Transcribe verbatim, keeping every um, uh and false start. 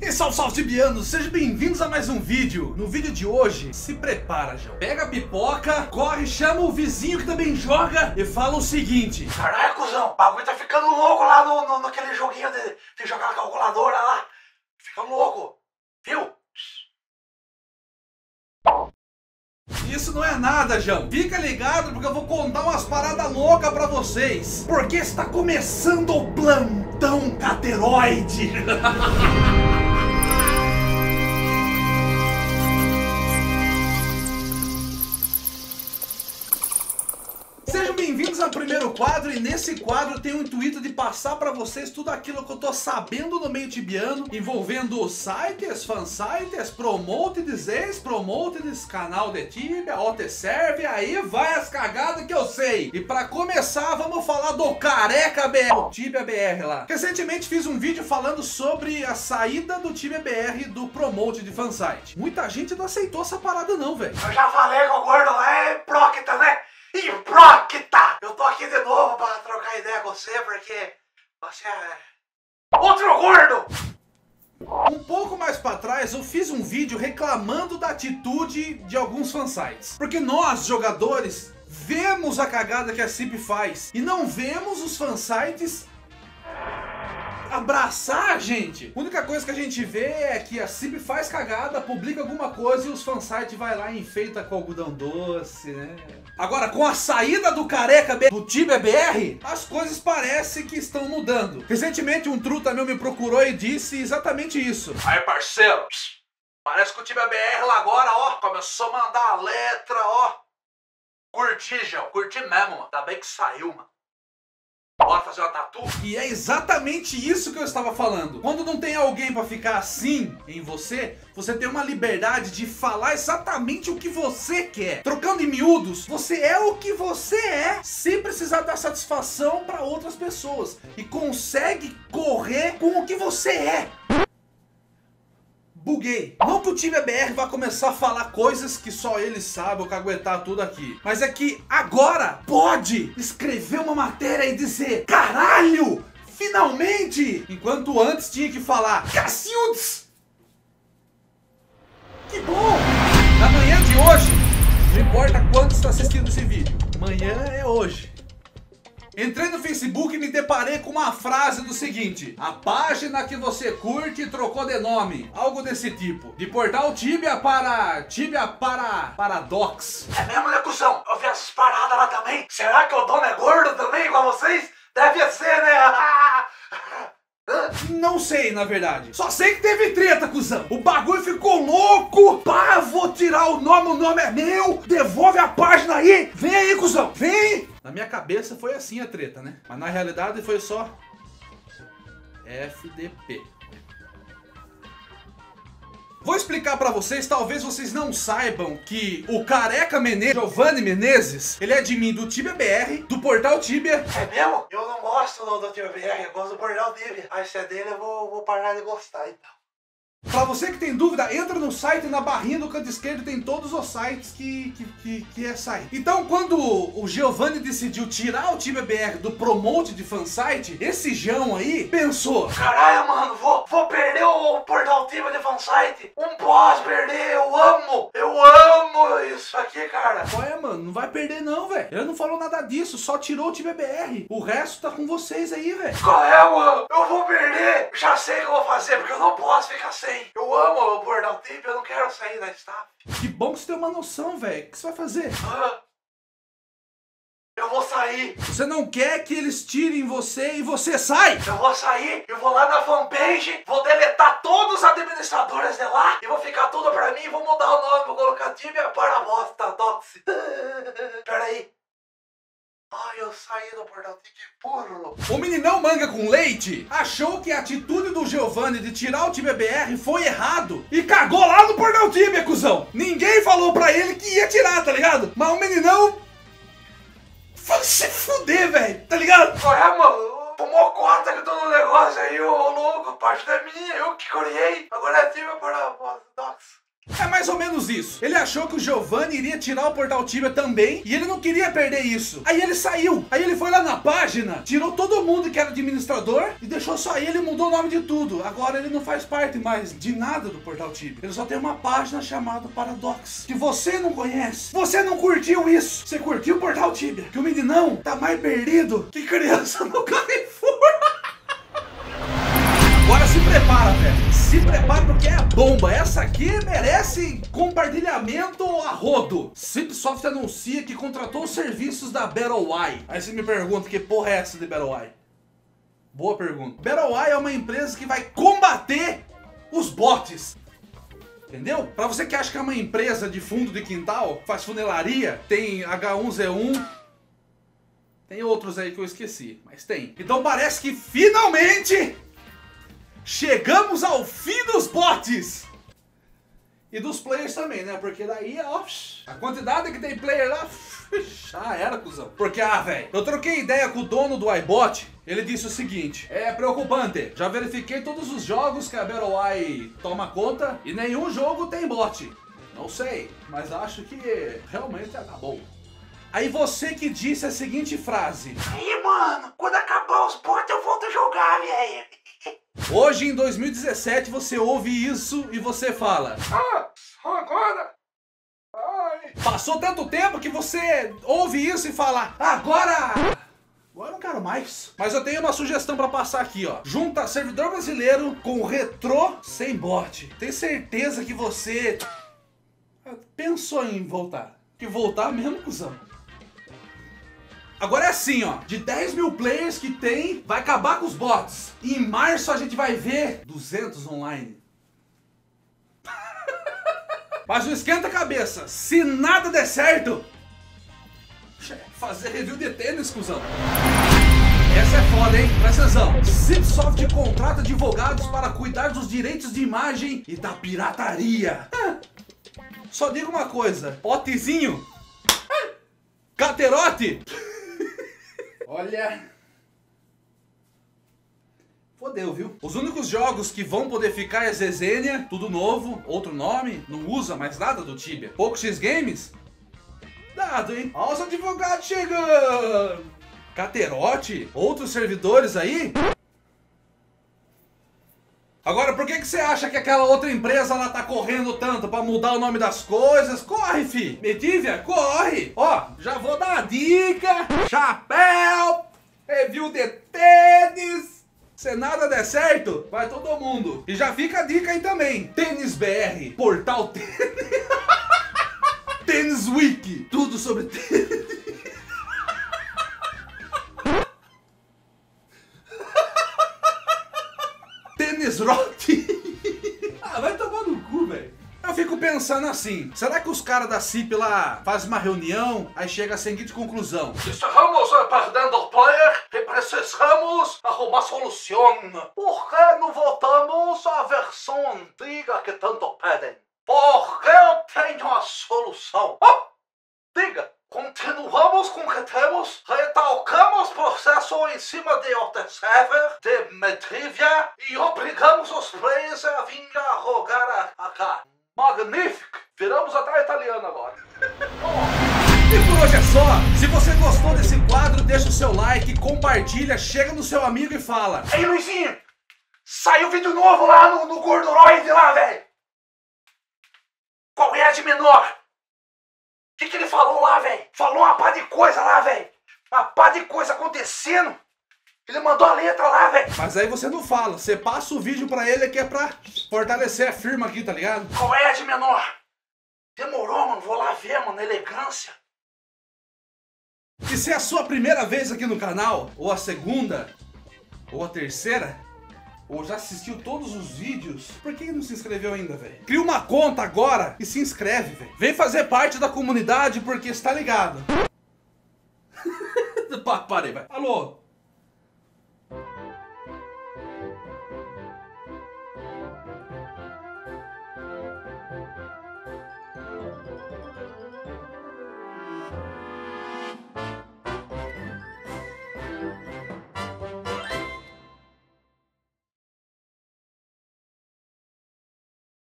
E salve, salve, tibianos! Sejam bem-vindos a mais um vídeo. No vídeo de hoje, se prepara, João. Pega a pipoca, corre, chama o vizinho que também joga e fala o seguinte: caralho, cuzão, o bagulho tá ficando louco lá no, no, naquele joguinho de, de jogar na calculadora lá. Fica louco, viu? Isso não é nada, João. Fica ligado porque eu vou contar umas paradas loucas pra vocês. Porque está começando o plantão cateroide. Sejam bem-vindos ao primeiro quadro, e nesse quadro eu tenho o intuito de passar para vocês tudo aquilo que eu tô sabendo no meio tibiano, envolvendo sites, fansites, promoted, ex-promoted, canal de Tibia, O T Serve, aí vai as cagadas que eu sei. E para começar, vamos falar do Careca B R, o Tibia B R lá. Recentemente fiz um vídeo falando sobre a saída do Tibia B R do promoted fansite. Muita gente não aceitou essa parada não, velho. Eu já falei que o gordo lá é próquita, né? Hipróquita! Eu tô aqui de novo pra trocar ideia com você, porque você é outro gordo! Um pouco mais pra trás eu fiz um vídeo reclamando da atitude de alguns fansites. Porque nós, jogadores, vemos a cagada que a C I P faz e não vemos os fansites abraçar a gente. A única coisa que a gente vê é que a C I P faz cagada, publica alguma coisa e os fansites vai lá e enfeita com algodão doce, né? Agora, com a saída do Careca B do Tibia B R, as coisas parecem que estão mudando. Recentemente um truta meu me procurou e disse exatamente isso. Aí, parceiro, parece que o Tibia B R lá agora, ó, começou a mandar a letra, ó. Curti, João, curti mesmo, mano. Ainda bem que saiu, mano. Bora fazer uma tatu? E é exatamente isso que eu estava falando. Quando não tem alguém pra ficar assim em você, você tem uma liberdade de falar exatamente o que você quer. Trocando em miúdos, você é o que você é, sem precisar dar satisfação pra outras pessoas. E consegue correr com o que você é. Buguei. Não que o Tibia B R vai começar a falar coisas que só ele sabe, ou caguetar tudo aqui. Mas é que agora pode escrever uma matéria e dizer: caralho, finalmente! Enquanto antes tinha que falar: Cacildes! Que bom! Na manhã de hoje, não importa quando está assistindo esse vídeo, amanhã é hoje. Entrei no Facebook e me deparei com uma frase do seguinte: a página que você curte trocou de nome. Algo desse tipo. De portal Tibia para... Tibia para... Paradox. É mesmo, né, cuzão? Eu vi essas paradas lá também. Será que o dono é gordo também, igual vocês? Deve ser, né? Não sei, na verdade. Só sei que teve treta, cuzão. O bagulho ficou louco. Pá, vou tirar o nome, o nome é meu. Devolve a página aí. Vem aí, cuzão. Vem. Na minha cabeça foi assim a treta, né? Mas na realidade foi só F D P. Vou explicar pra vocês, talvez vocês não saibam que o Careca Menezes, Giovanni Menezes, ele é admin do Tibia B R, do portal Tibia. É mesmo? Eu não gosto do, do Tibia B R, eu gosto do portal Tibia. Aí se é dele eu vou, vou parar de gostar então. Pra você que tem dúvida, entra no site, na barrinha do canto esquerdo tem todos os sites que, que, que, que é site. Então quando o Giovanni decidiu tirar o Tibia B R do promote de fansite, esse João aí pensou: caralho, mano, vou, vou perder o portal Tibia de fansite? Não posso perder, eu amo, eu amo isso aqui, cara. Qual é, mano? Não vai perder não, velho. Ele não falou nada disso, só tirou o Tibia B R. O resto tá com vocês aí, velho. Qual é, mano? Eu vou perder. Já sei o que eu vou fazer, porque eu não posso ficar sem. Eu amo o portal Tibia, eu não quero sair da staff. Que bom que você tem uma noção, velho. O que você vai fazer? Ah, eu vou sair. Você não quer que eles tirem você e você sai? Eu vou sair, eu vou lá na fanpage, vou deletar todos os administradores de lá e vou ficar tudo pra mim, vou mudar o nome, vou colocar Tibia para bosta, Doxy. Pera aí. Ai, eu saí do portal Tibia, que burro. O meninão manga com leite achou que a atitude do Giovanni de tirar o Tibia B R foi errado e cagou lá no portal Tibia, cuzão. Ninguém falou pra ele que ia tirar, tá ligado? Mas o meninão vai se fuder, velho, tá ligado? Qual é, mano? Tomou conta que eu tô no negócio aí, ô louco, a parte é minha, eu que criei. Agora é Tibia para bosta, Doxy. É mais ou menos isso. Ele achou que o Giovanni iria tirar o Portal Tibia também e ele não queria perder isso. Aí ele saiu. Aí ele foi lá na página, tirou todo mundo que era administrador e deixou só ele e mudou o nome de tudo. Agora ele não faz parte mais de nada do Portal Tibia. Ele só tem uma página chamada Paradox, que você não conhece. Você não curtiu isso. Você curtiu o Portal Tibia, que o meninão tá mais perdido que criança no Carrefour. Agora se prepara, velho. Se prepara porque é a bomba. Essa aqui merece compartilhamento a rodo. Cipsoft anuncia que contratou os serviços da BattleEye. Aí você me pergunta, que porra é essa de BattleEye? Boa pergunta. BattleEye é uma empresa que vai combater os bots. Entendeu? Pra você que acha que é uma empresa de fundo de quintal, faz funelaria, tem H um Z um... Tem outros aí que eu esqueci, mas tem. Então parece que finalmente... chegamos ao fim dos bots! E dos players também, né? Porque daí, ó, a quantidade que tem player lá, já era, cuzão. Porque, ah, velho, eu troquei ideia com o dono do iBot, ele disse o seguinte: é preocupante, já verifiquei todos os jogos que a BattleEye toma conta e nenhum jogo tem bot. Não sei, mas acho que realmente acabou. Aí você que disse a seguinte frase: aí, mano, quando acabar os bots eu volto a jogar, velho. Hoje, em dois mil e dezessete, você ouve isso e você fala: ah, só agora? Ai. Passou tanto tempo que você ouve isso e fala: agora... Agora eu não quero mais. Mas eu tenho uma sugestão pra passar aqui, ó. Junta servidor brasileiro com retrô sem bot. Tem certeza que você pensou em voltar? Que voltar mesmo, cuzão? Agora é assim, ó, de dez mil players que tem, vai acabar com os bots. E em março a gente vai ver duzentos online. Mas não esquenta a cabeça, se nada der certo, fazer review de tênis, cuzão. Essa é foda, hein? Presta atenção. Cipsoft contrata advogados para cuidar dos direitos de imagem e da pirataria. Só digo uma coisa, potezinho, caterote. Olha... fodeu, viu? Os únicos jogos que vão poder ficar é Zezênia, tudo novo, outro nome, não usa mais nada do Tibia. Pouco X Games? Dado, hein? Olha os advogados chegando! Caterote? Outros servidores aí? Agora, por que que você acha que aquela outra empresa lá tá correndo tanto pra mudar o nome das coisas? Corre, fi! Medivia, corre! Ó, já vou dar a dica! Chapéu! Review de tênis! Se nada der certo, vai todo mundo! E já fica a dica aí também! Tênis B R, Portal Tênis! Tênis Wiki! Tudo sobre tênis! Tênis Rock. Ah, vai tomar no cu, velho. Eu fico pensando assim, será que os caras da C I P lá fazem uma reunião, aí chega a seguinte conclusão: estamos perdendo o player e precisamos arrumar solução. Por que não voltamos à versão antiga que tanto pedem? Porque eu tenho a solução. Oh, diga. Continuamos com o que temos, retalcamos processo em cima de outro server, de Medivia, e obrigamos os players a vir a rogar a, a cá. Magnífico! Viramos até italiano agora. Oh. E por hoje é só. Se você gostou desse quadro, deixa o seu like, compartilha, chega no seu amigo e fala: ei, Luizinho, saiu vídeo novo lá no, no Gorduroid lá, velho. Qual é a de menor? O que que ele falou lá, velho? Falou uma pá de coisa lá, velho. Uma pá de coisa acontecendo. Ele mandou a letra lá, velho. Mas aí você não fala, você passa o vídeo pra ele que é pra fortalecer a firma aqui, tá ligado? Qual é a de menor? Demorou, mano. Vou lá ver, mano. Elegância. E se é a sua primeira vez aqui no canal, ou a segunda, ou a terceira, ou já assistiu todos os vídeos, por que não se inscreveu ainda, velho? Cria uma conta agora e se inscreve, velho. Vem fazer parte da comunidade porque está ligado. Parei, vai. Alô?